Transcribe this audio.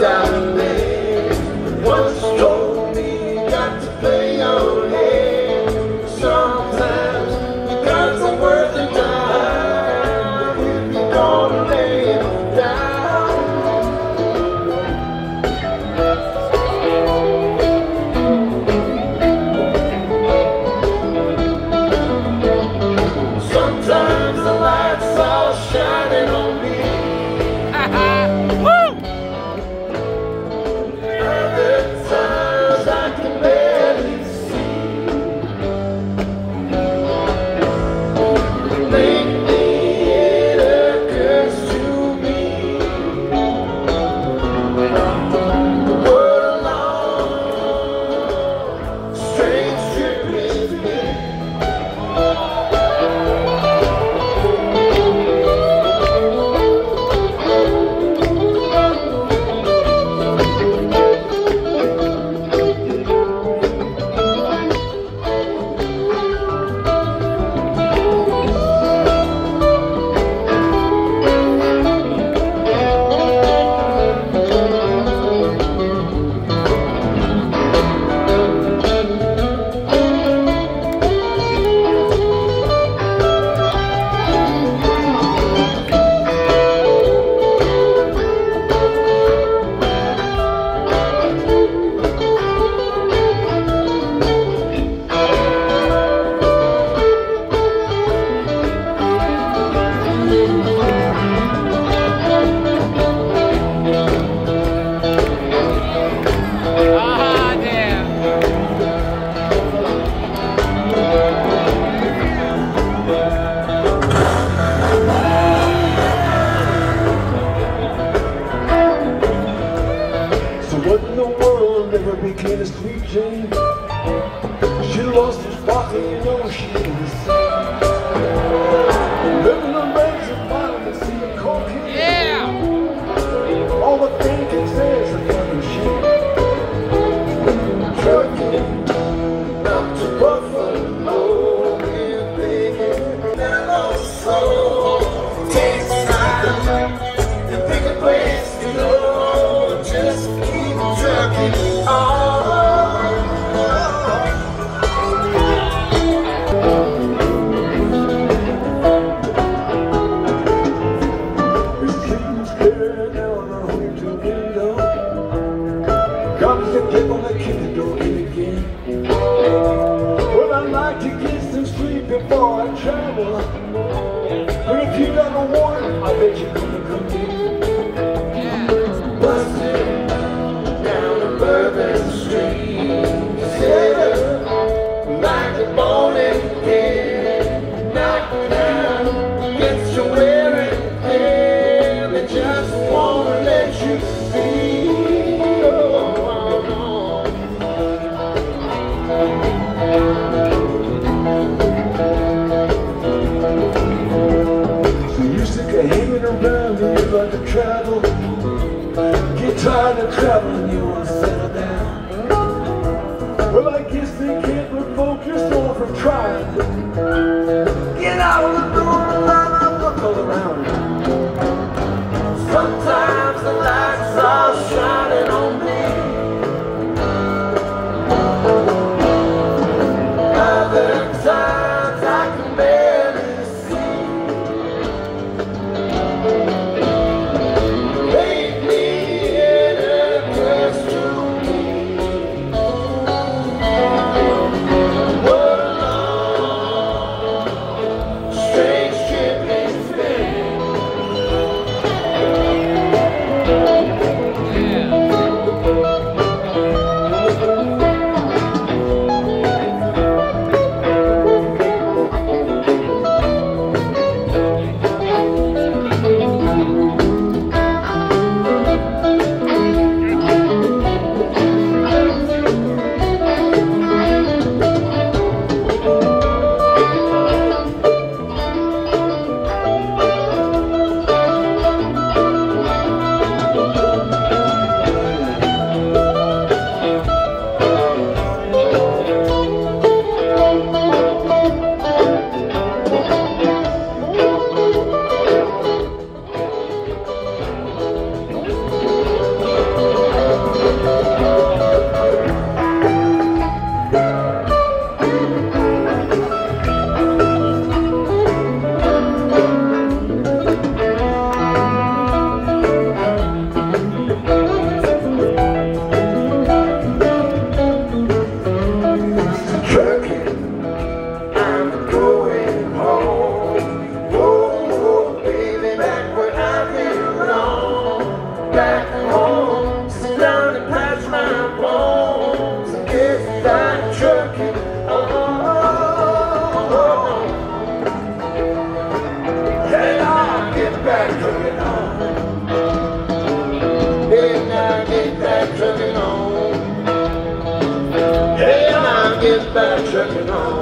down there. Once told me you got to play your hand. Sometimes you got to work the time if you're gonna lay it down. Sometimes the lights are shining on me. Other times I can barely see. Lately it occurs to me the world alone, strange trip with me. What in the world never became a sweet Jane? She lost her sparkle, you know she was living on rags and bottom and seeing cocaine. Yeah! All the thing can say is another shit. Trucking up to Buffalo, we're thinking mellow soul. Takes time to pick a place to go. Just keep trucking on. There's trees staring down our winter window. Comes the people that keep the door in again. Well, I'd like to get some sleep before I travel. But if you got a warrant, I bet you're gonna come in. Busted down a Bourbon Street, sailor like a bowling pin, knocked down against your wearing thin. They just wanna let you see. Oh, no. So you sick of hanging around and you like to travel. Get tired of traveling, you want to settle down. Well, I guess they can't revoke your soul from trying. Get out of the door and look all around. Sometimes the lights are shining on me. Other times I can barely see. Yeah. back home, sit down and patch my bones, and get that trucking on. Hey, now get back trucking on. Hey, now get back trucking on. Hey, now get back trucking on.